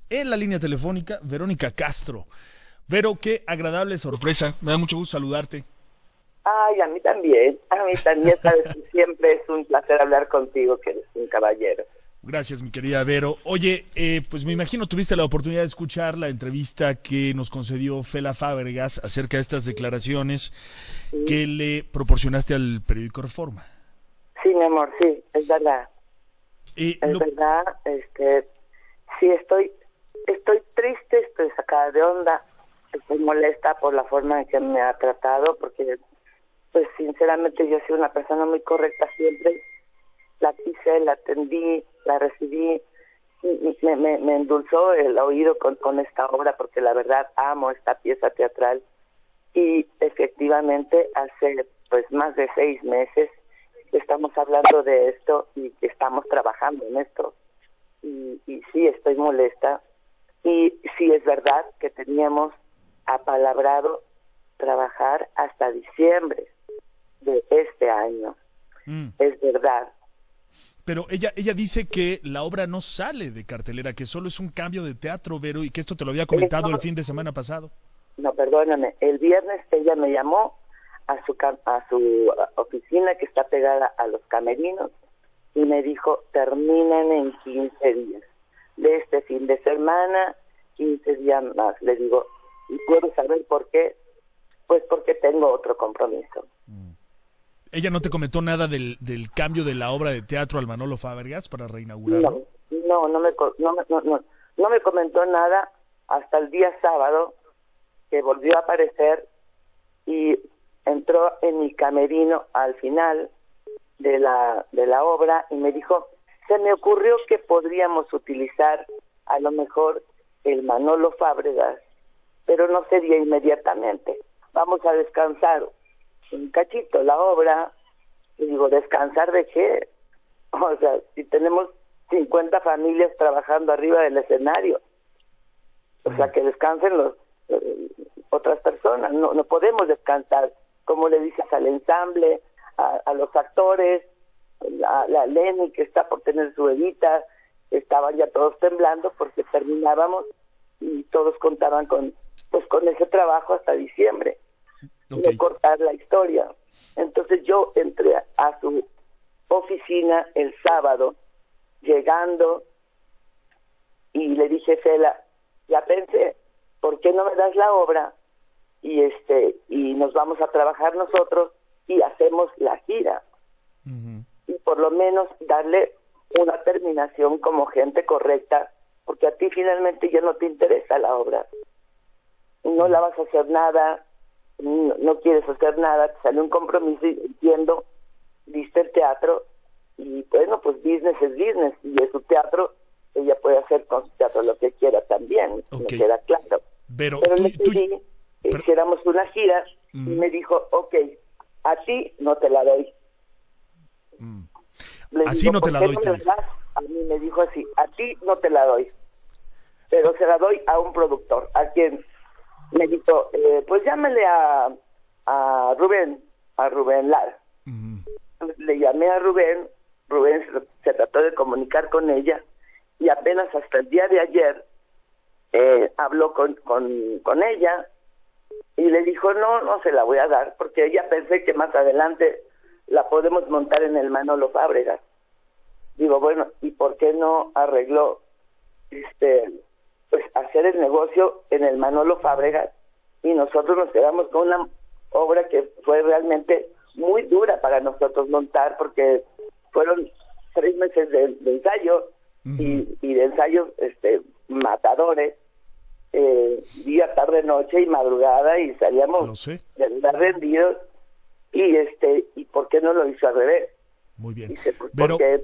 en la línea telefónica, Verónica Castro. Vero, qué agradable sorpresa. Me da mucho gusto saludarte. Ay, a mí también, sabes que siempre es un placer hablar contigo, que eres un caballero. Gracias, mi querida Vero. Oye, pues me imagino tuviste la oportunidad de escuchar la entrevista que nos concedió Fela Fábregas acerca de estas declaraciones que le proporcionaste al periódico Reforma. Sí, mi amor, sí, es verdad. Verdad, sí, estoy triste, estoy sacada de onda, estoy molesta por la forma en que me ha tratado, porque, pues, sinceramente yo he sido una persona muy correcta siempre. La quise, la atendí, la recibí, me endulzó el oído con esta obra, porque la verdad amo esta pieza teatral. Y efectivamente hace pues más de 6 meses que estamos hablando de esto y que estamos trabajando en esto. Y sí, estoy molesta. Y sí, es verdad que teníamos apalabrado trabajar hasta diciembre de este año. Es verdad. Pero ella dice que la obra no sale de cartelera, que solo es un cambio de teatro, Vero, y que esto te lo había comentado el fin de semana pasado. No, perdóname. El viernes ella me llamó a su oficina, que está pegada a los camerinos, y me dijo, terminan en 15 días. De este fin de semana, 15 días más. Le digo, ¿y puedo saber por qué? Pues porque tengo otro compromiso. ¿Ella no te comentó nada del cambio de la obra de teatro al Manolo Fábregas para reinaugurarlo? No me comentó nada hasta el día sábado, que volvió a aparecer y entró en mi camerino al final de la obra y me dijo, se me ocurrió que podríamos utilizar a lo mejor el Manolo Fábregas, pero no sería inmediatamente. Vamos a descansar un cachito la obra. Y digo, ¿descansar de qué? O sea, si tenemos 50 familias trabajando arriba del escenario, o sea, que descansen otras personas. No podemos descansar. Como le dices al ensamble, a los actores, la Lenny, que está por tener su bebita, estaban ya todos temblando porque terminábamos y todos contaban con ese trabajo hasta diciembre. Okay. De cortar la historia. Entonces yo entré a su oficina el sábado, llegando, y le dije, Fela, ya pensé, ¿por qué no me das la obra? Y nos vamos a trabajar nosotros y hacemos la gira. Y por lo menos darle una terminación como gente correcta, porque a ti finalmente ya no te interesa la obra. No la vas a hacer nada, no quieres hacer nada, te salió un compromiso y entiendo, diste el teatro y bueno, pues business es business y es su teatro, ella puede hacer con su teatro lo que quiera también, me queda claro. Pero le pedí que hiciéramos una gira y me dijo, okay, a ti no te la doy. Así digo, no te la doy. A mí me dijo así, a ti no te la doy, pero se la doy a un productor, a quien me dijo, pues llámale a Rubén Lara. Le llamé a Rubén se trató de comunicar con ella y apenas hasta el día de ayer habló con ella y le dijo, no se la voy a dar, porque ella pensé que más adelante la podemos montar en el Manolo Fábregas. Digo, bueno, ¿y por qué no arregló pues hacer el negocio en el Manolo Fábregas? Y nosotros nos quedamos con una obra que fue realmente muy dura para nosotros montar, porque fueron 3 meses de ensayo y de ensayos matadores, día, tarde, noche y madrugada, y salíamos de verdad rendidos. Y ¿por qué no lo hizo al revés? Muy bien. Dice, pues, porque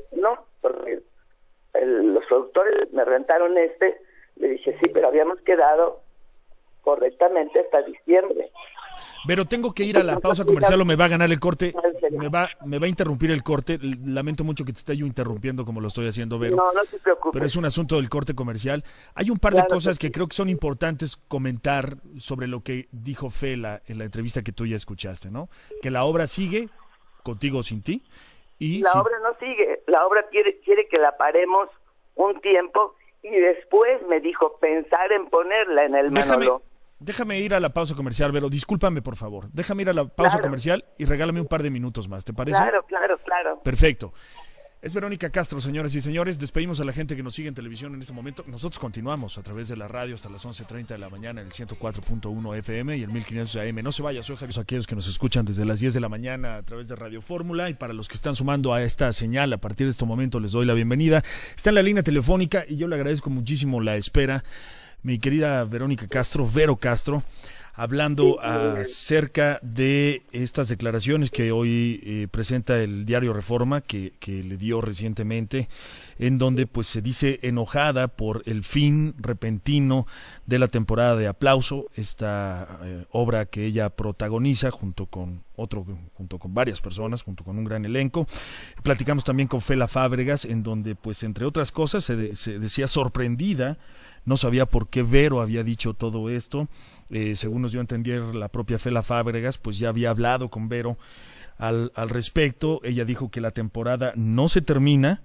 los productores me rentaron le dije, sí, pero habíamos quedado correctamente hasta diciembre. Pero tengo que ir a la pausa comercial o me va a ganar el corte. Me va a interrumpir el corte. Lamento mucho que te esté yo interrumpiendo como lo estoy haciendo, Vero. No te preocupes. Pero es un asunto del corte comercial. Hay un par de cosas que creo que son importantes comentar sobre lo que dijo Fela en la entrevista que tú ya escuchaste, ¿no? Que la obra sigue, contigo o sin ti. Y obra no sigue. La obra quiere que la paremos un tiempo y después me dijo pensar en ponerla en el Manolo. Déjame ir a la pausa comercial, Vero, discúlpame por favor. Déjame ir a la pausa comercial y regálame un par de minutos más, ¿te parece? Claro. Perfecto. Es Verónica Castro, señoras y señores. Despedimos a la gente que nos sigue en televisión en este momento. Nosotros continuamos a través de la radio hasta las 11:30 de la mañana en el 104.1 FM y el 1500 AM. No se vaya, soy Javier. Aquellos que nos escuchan desde las 10 de la mañana a través de Radio Fórmula, y para los que están sumando a esta señal a partir de este momento les doy la bienvenida. Está en la línea telefónica y yo le agradezco muchísimo la espera. Mi querida Verónica Castro, Vero Castro, hablando acerca de estas declaraciones que hoy presenta el diario Reforma, que le dio recientemente, en donde pues se dice enojada por el fin repentino de la temporada de Aplauso, esta obra que ella protagoniza junto con varias personas, junto con un gran elenco. Platicamos también con Fela Fábregas, en donde pues entre otras cosas se decía sorprendida, no sabía por qué Vero había dicho todo esto. Según nos dio a entender la propia Fela Fábregas, pues ya había hablado con Vero al respecto. Ella dijo que la temporada no se termina,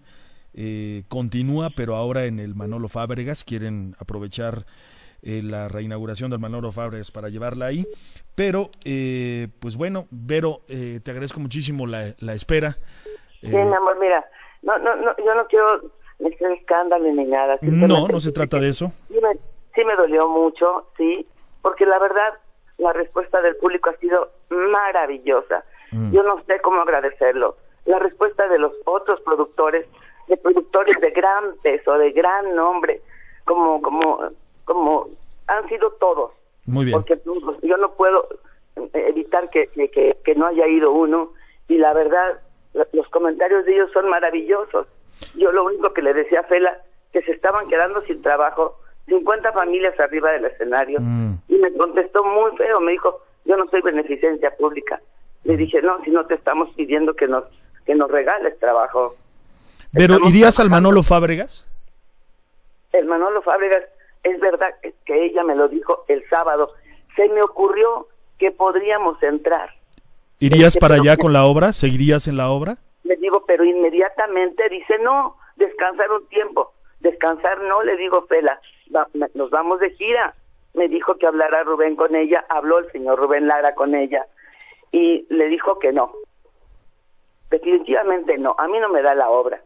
continúa, pero ahora en el Manolo Fábregas. Quieren aprovechar la reinauguración del Manolo Fábregas para llevarla ahí. Pero, pues bueno, Vero, te agradezco muchísimo la espera. Sí, mi amor, mira, no, yo no quiero hacer escándalo ni nada. No se trata de eso. Sí me dolió mucho, sí, porque la verdad, la respuesta del público ha sido maravillosa. Yo no sé cómo agradecerlo. La respuesta de los otros productores, de productores de gran peso, de gran nombre, como han sido todos. Muy bien. Porque yo no puedo evitar que no haya ido uno, y la verdad, los comentarios de ellos son maravillosos. Yo lo único que le decía a Fela, que se estaban quedando sin trabajo, 50 familias arriba del escenario, y me contestó muy feo, me dijo, yo no soy beneficencia pública. Le dije, no, si no te estamos pidiendo que nos regales trabajo. Pero, ¿irías al Manolo Fábregas? El Manolo Fábregas, es verdad que ella me lo dijo el sábado, se me ocurrió que podríamos entrar. ¿Irías para allá con la obra? ¿Seguirías en la obra? Le digo, pero inmediatamente dice, no, descansar un tiempo. Descansar no, le digo, Fela, nos vamos de gira. Me dijo que hablara Rubén con ella, habló el señor Rubén Lara con ella, y le dijo que no. Definitivamente no, a mí no me da la obra.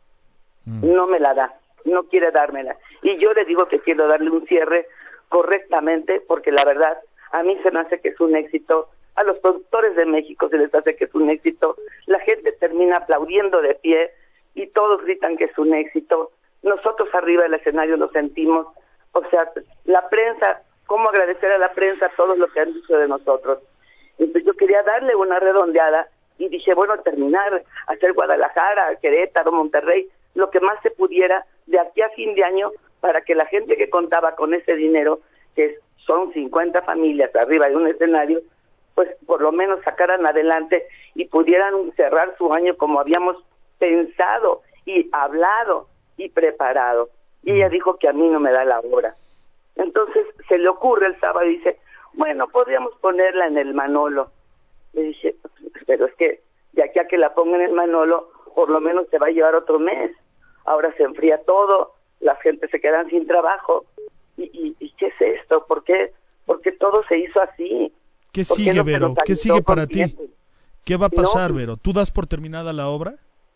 No me la da, no quiere dármela. Y yo le digo que quiero darle un cierre correctamente, porque la verdad, a mí se me hace que es un éxito. A los productores de México se les hace que es un éxito, la gente termina aplaudiendo de pie y todos gritan que es un éxito. Nosotros arriba del escenario lo sentimos. O sea, la prensa, ¿cómo agradecer a la prensa todo lo que han dicho de nosotros? Entonces yo quería darle una redondeada y dije, bueno, terminar, hacer Guadalajara, Querétaro, Monterrey, lo que más se pudiera de aquí a fin de año, para que la gente que contaba con ese dinero, que son 50 familias arriba de un escenario, pues por lo menos sacaran adelante y pudieran cerrar su año como habíamos pensado y hablado y preparado. Y ella dijo que a mí no me da la obra. Entonces se le ocurre el sábado y dice, bueno, podríamos ponerla en el Manolo. Le dije, pero es que de aquí a que la pongan en el Manolo, por lo menos se va a llevar otro mes. Ahora se enfría todo, la gente se quedan sin trabajo. ¿Y qué es esto? ¿Por qué todo se hizo así? ¿Qué sigue, Vero? ¿Qué sigue para ti? ¿Qué va a pasar, Vero? ¿Tú das por terminada la obra?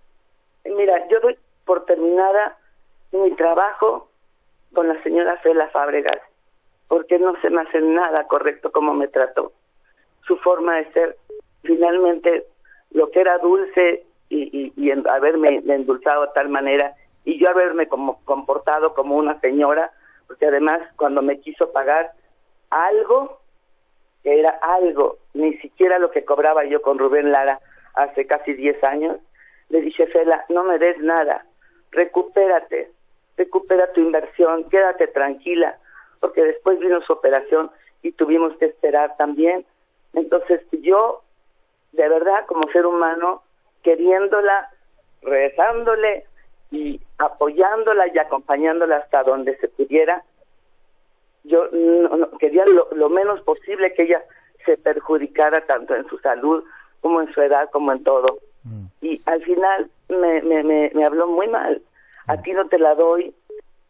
Mira, yo doy por terminada mi trabajo con la señora Fela Fábregas, porque no se me hace nada correcto como me trató. Su forma de ser, finalmente, lo que era dulce y haberme endulzado de tal manera, y yo haberme comportado como una señora, porque además cuando me quiso pagar algo, que era algo, ni siquiera lo que cobraba yo con Rubén Lara hace casi 10 años, le dije, Fela, no me des nada, recupera tu inversión, quédate tranquila, porque después vino su operación y tuvimos que esperar también. Entonces yo, de verdad, como ser humano, queriéndola, rezándole y apoyándola y acompañándola hasta donde se pudiera, yo no quería lo menos posible que ella se perjudicara tanto en su salud como en su edad, como en todo. Y al final me habló muy mal. A ti no te la doy,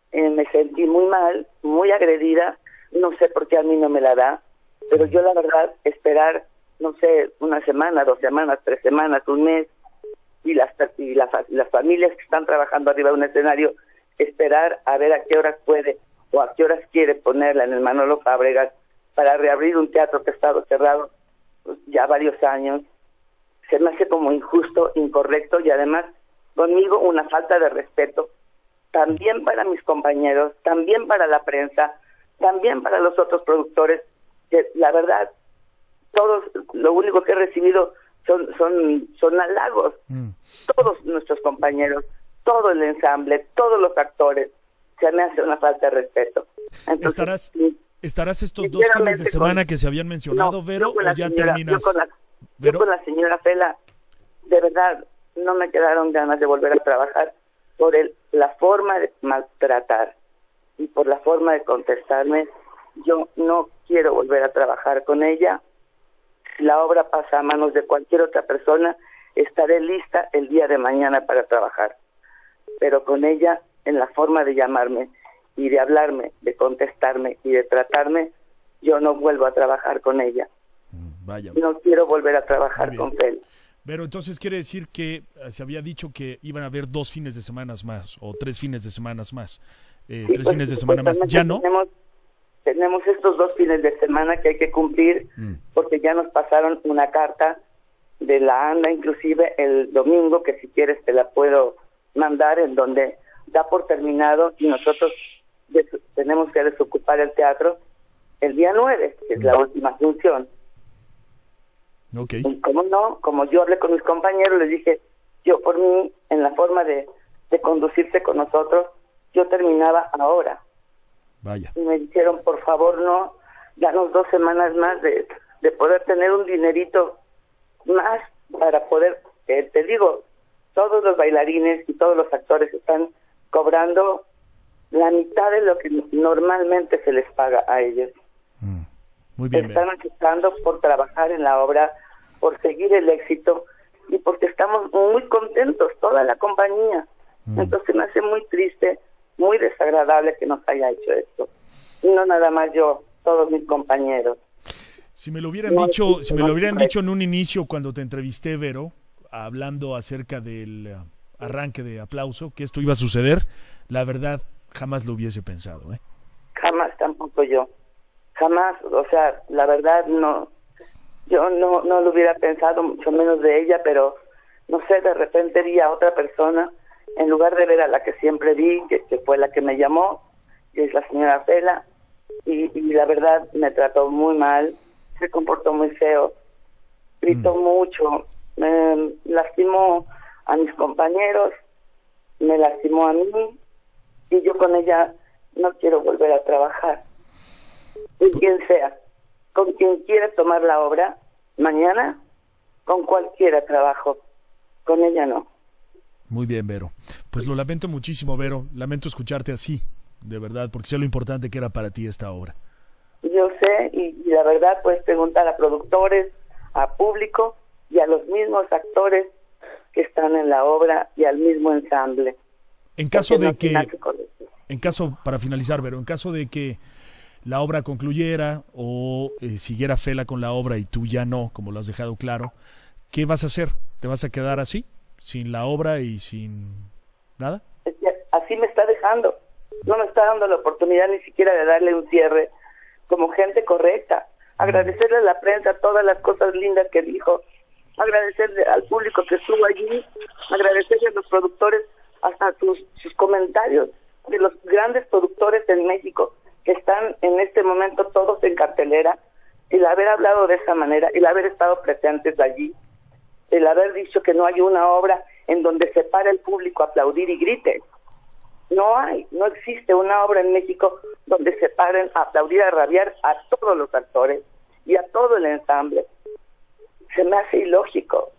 me sentí muy mal, muy agredida, no sé por qué a mí no me la da, pero yo la verdad esperar, no sé, una semana, 2 semanas, 3 semanas, un mes, y las familias que están trabajando arriba de un escenario, esperar a ver a qué horas puede o a qué horas quiere ponerla en el Manolo Fábregas para reabrir un teatro que ha estado cerrado pues, ya varios años, se me hace como injusto, incorrecto y además conmigo una falta de respeto, también para mis compañeros, también para la prensa, también para los otros productores, que la verdad, todos, lo único que he recibido son halagos. Todos nuestros compañeros, todo el ensamble, todos los actores, se me hace una falta de respeto. Entonces, ¿Estarás estos 2 fines de semana que se habían mencionado, Vero, o ya terminas? Yo con la señora Fela, de verdad, no me quedaron ganas de volver a trabajar por la forma de maltratar y por la forma de contestarme. Yo no quiero volver a trabajar con ella. Si la obra pasa a manos de cualquier otra persona, estaré lista el día de mañana para trabajar. Pero con ella, en la forma de llamarme y de hablarme, de contestarme y de tratarme, yo no vuelvo a trabajar con ella. Vaya. No quiero volver a trabajar con Fel. Pero entonces quiere decir que se había dicho que iban a haber 2 fines de semana más o 3 fines de semana más. Sí, 3 fines de semana más. ¿Ya no? Tenemos estos 2 fines de semana que hay que cumplir porque ya nos pasaron una carta de la ANDA, inclusive el domingo, que si quieres te la puedo mandar, en donde da por terminado y nosotros tenemos que desocupar el teatro el día 9, que es la última función. Okay. Y como yo hablé con mis compañeros, les dije, yo por mí, en la forma de conducirse con nosotros, yo terminaba ahora. Vaya. Y me dijeron, por favor, no, danos 2 semanas más de poder tener un dinerito más para poder, te digo, todos los bailarines y todos los actores están cobrando la mitad de lo que normalmente se les paga a ellos. Muy bien. Están aceptando por trabajar en la obra, por seguir el éxito y porque estamos muy contentos, toda la compañía. Entonces me hace muy triste, muy desagradable que nos haya hecho esto. Y no nada más yo, todos mis compañeros. Si me lo hubieran dicho en un inicio cuando te entrevisté, Vero, hablando acerca del arranque de Aplauso, que esto iba a suceder, la verdad jamás lo hubiese pensado, ¿eh? Jamás, tampoco yo. Jamás, o sea, la verdad no, yo no lo hubiera pensado, mucho menos de ella, pero no sé, de repente vi a otra persona, en lugar de ver a la que siempre vi, que fue la que me llamó, que es la señora Fela, y la verdad me trató muy mal, se comportó muy feo, gritó mucho, me lastimó a mis compañeros, me lastimó a mí, y yo con ella no quiero volver a trabajar. Y quien sea, con quien quiera tomar la obra, mañana, con cualquiera trabajo, con ella no. Muy bien, Vero. Pues lo lamento muchísimo, Vero, lamento escucharte así, de verdad, porque sé lo importante que era para ti esta obra. Yo sé, y la verdad, pues preguntar a productores, a público y a los mismos actores que están en la obra y al mismo ensamble. Para finalizar, Vero, en caso de que la obra concluyera o siguiera Fela con la obra y tú ya no, como lo has dejado claro, ¿qué vas a hacer? ¿Te vas a quedar así, sin la obra y sin nada? Es que así me está dejando, no me está dando la oportunidad ni siquiera de darle un cierre como gente correcta. Agradecerle a la prensa todas las cosas lindas que dijo, agradecerle al público que estuvo allí, agradecerle a los productores hasta sus comentarios, de los grandes productores en México que están en este momento todos en cartelera, el haber hablado de esa manera, el haber estado presentes allí, el haber dicho que no hay una obra en donde se para el público a aplaudir y grite. No existe una obra en México donde se paren a aplaudir, a rabiar a todos los actores y a todo el ensamble. Se me hace ilógico.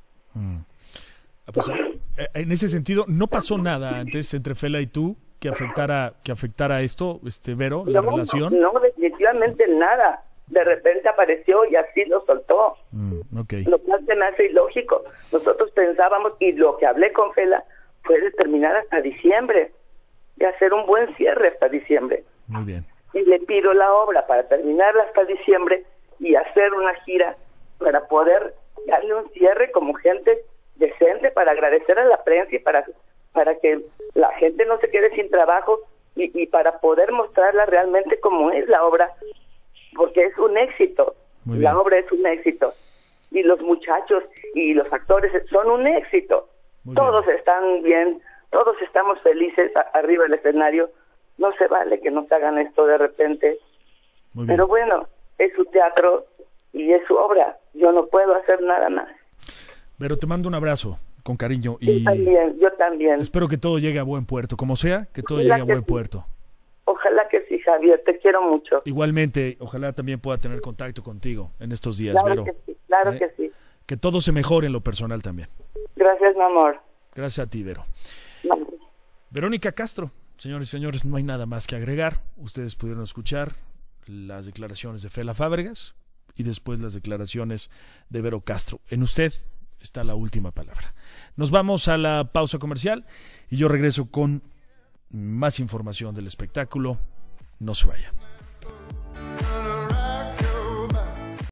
Pues, en ese sentido, ¿no pasó nada antes entre Fela y tú que afectara esto, Vero, la relación? No, definitivamente nada. De repente apareció y así lo soltó. Okay. Lo cual se me hace ilógico. Nosotros pensábamos, y lo que hablé con Fela fue de terminar hasta diciembre. y hacer un buen cierre hasta diciembre. Muy bien. Y le pido la obra para terminarla hasta diciembre y hacer una gira para poder darle un cierre como gente decente, para agradecer a la prensa y para que la gente no se quede sin trabajo y para poder mostrarla realmente como es la obra, porque es un éxito. La obra es un éxito y los muchachos y los actores son un éxito. Todos están bien, todos estamos felices arriba del escenario. No se vale que nos hagan esto de repente. Pero bueno, es su teatro y es su obra. Yo no puedo hacer nada más. Pero te mando un abrazo con cariño. Y yo también. Espero que todo llegue a buen puerto, como sea, que todo llegue a buen puerto. Ojalá que sí, Javier, te quiero mucho. Igualmente, ojalá también pueda tener contacto contigo en estos días, Vero. Que sí, claro que sí. Que todo se mejore en lo personal también. Gracias, mi amor. Gracias a ti, Vero. Vale. Verónica Castro, señores y señores, no hay nada más que agregar. Ustedes pudieron escuchar las declaraciones de Fela Fábregas y después las declaraciones de Vero Castro. En usted está la última palabra. Nos vamos a la pausa comercial y yo regreso con más información del espectáculo. No se vaya.